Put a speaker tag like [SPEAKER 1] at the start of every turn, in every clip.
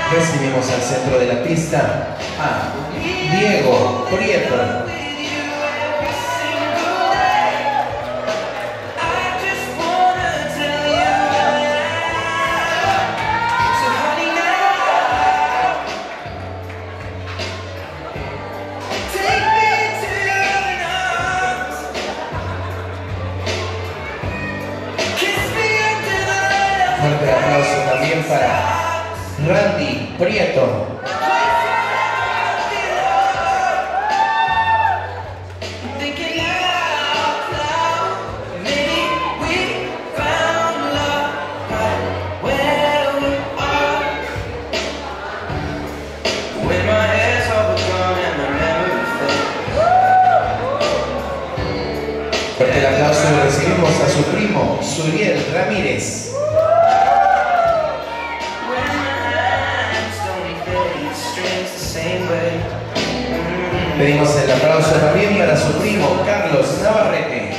[SPEAKER 1] Recibimos al centro de la pista a Diego Prieto. Fuerte aplauso también para Randy Prieto. Fuerte el aplauso y recibimos a su primo, Suriel Ramírez. Pedimos el aplauso también para su primo, Carlos Navarrete.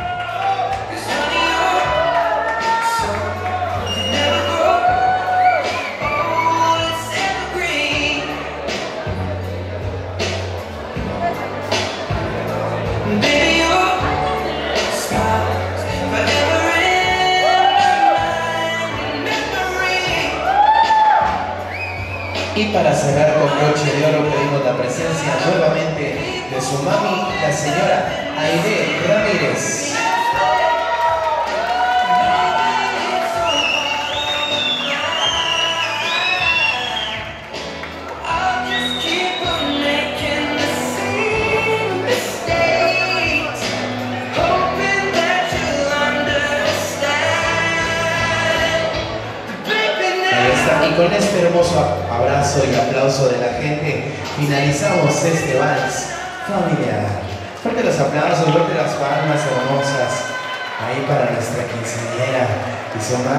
[SPEAKER 1] Y para cerrar con broche de oro pedimos la presencia nuevamente de su mami, la señora Aide Ramírez. Y con este hermoso abrazo y aplauso de la gente, finalizamos este vals familiar. Fuerte los aplausos, fuerte las palmas hermosas, ahí para nuestra quinceañera y su madre.